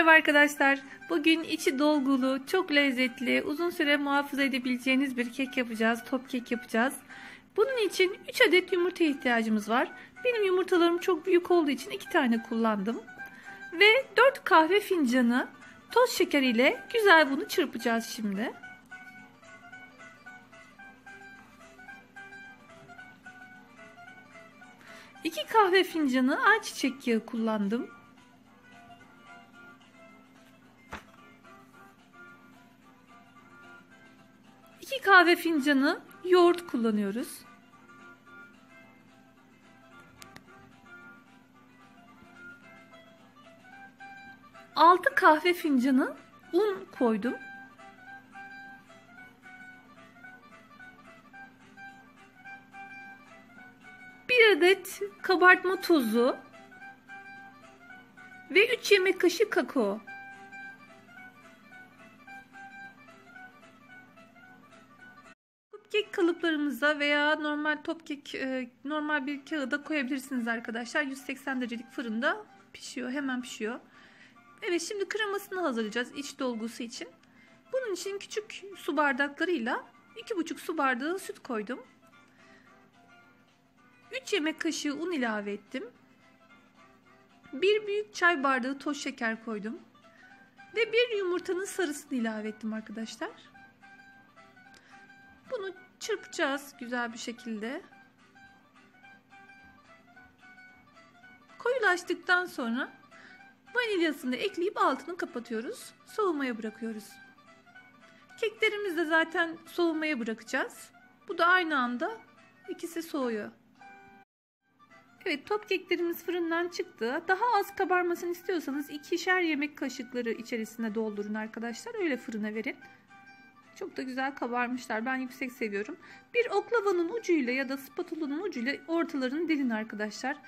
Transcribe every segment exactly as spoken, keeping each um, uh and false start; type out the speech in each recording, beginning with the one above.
Merhaba arkadaşlar. Bugün içi dolgulu, çok lezzetli, uzun süre muhafaza edebileceğiniz bir kek yapacağız. Top kek yapacağız. Bunun için üç adet yumurta ihtiyacımız var. Benim yumurtalarım çok büyük olduğu için iki tane kullandım. Ve dört kahve fincanı toz şeker ile güzel bunu çırpacağız şimdi. iki kahve fincanı ayçiçek yağı kullandım. iki kahve fincanı yoğurt kullanıyoruz. altı kahve fincanı un koydum. bir adet kabartma tozu ve üç yemek kaşığı kakao. Kek kalıplarımıza veya normal top kek normal bir kağıda koyabilirsiniz arkadaşlar. yüz seksen derecelik fırında pişiyor, hemen pişiyor. Evet, şimdi kremasını hazırlayacağız iç dolgusu için. Bunun için küçük su bardaklarıyla iki buçuk su bardağı süt koydum. üç yemek kaşığı un ilave ettim. bir büyük çay bardağı toz şeker koydum. Ve bir yumurtanın sarısını ilave ettim arkadaşlar. Bunu çırpacağız güzel bir şekilde. Koyulaştıktan sonra vanilyasını ekleyip altını kapatıyoruz. Soğumaya bırakıyoruz. Keklerimizi de zaten soğumaya bırakacağız. Bu da aynı anda ikisi soğuyor. Evet, top keklerimiz fırından çıktı. Daha az kabarmasını istiyorsanız ikişer yemek kaşıkları içerisine doldurun arkadaşlar. Öyle fırına verin. Çok da güzel kabarmışlar. Ben yüksek seviyorum. Bir oklavanın ucuyla ya da spatulanın ucuyla ortalarını delin arkadaşlar.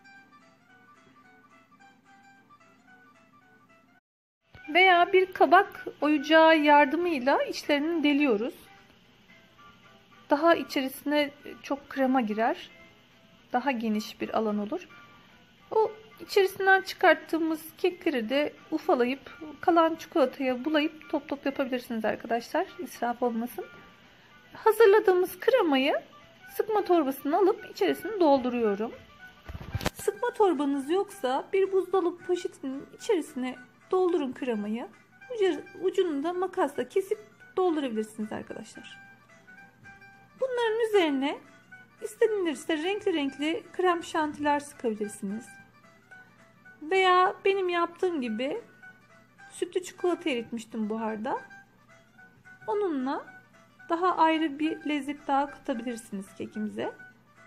Veya bir kabak oyacağı yardımıyla içlerini deliyoruz. Daha içerisine çok krema girer. Daha geniş bir alan olur. O içerisinden çıkarttığımız kekleri de ufalayıp kalan çikolataya bulayıp top top yapabilirsiniz arkadaşlar. İsraf olmasın. Hazırladığımız kremayı sıkma torbasına alıp içerisine dolduruyorum. Sıkma torbanız yoksa bir buzdolabı poşetinin içerisine doldurun kremayı. Ucunu da makasla kesip doldurabilirsiniz arkadaşlar. Bunların üzerine İstenilirse renkli renkli krem şantiler sıkabilirsiniz. Veya benim yaptığım gibi sütlü çikolata eritmiştim buharda. Onunla daha ayrı bir lezzet daha katabilirsiniz kekimize.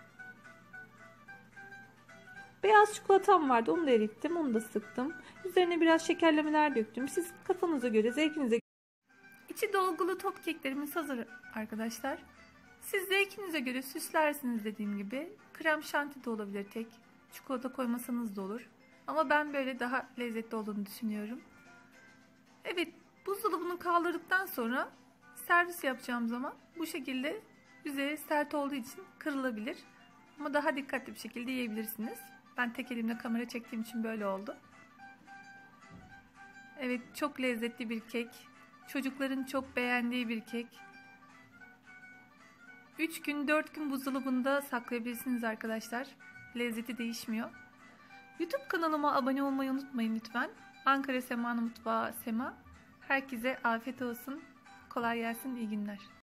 Beyaz çikolatam vardı, onu da erittim, onu da sıktım. Üzerine biraz şekerlemeler döktüm. Siz kafanıza göre, zevkinize göre. İçi dolgulu top keklerimiz hazır arkadaşlar. Siz zevkinize göre süslersiniz dediğim gibi. Krem şanti de olabilir tek. Çikolata koymasanız da olur. Ama ben böyle daha lezzetli olduğunu düşünüyorum. Evet, buzdolabını kaldırdıktan sonra servis yapacağım zaman bu şekilde üzeri sert olduğu için kırılabilir. Ama daha dikkatli bir şekilde yiyebilirsiniz. Ben tek elimle kamera çektiğim için böyle oldu. Evet, çok lezzetli bir kek. Çocukların çok beğendiği bir kek. üç gün dört gün buzdolabında saklayabilirsiniz arkadaşlar. Lezzeti değişmiyor. YouTube kanalıma abone olmayı unutmayın lütfen. Ankara Sema'nın Mutfağı Sema. Herkese afiyet olsun. Kolay gelsin. İyi günler.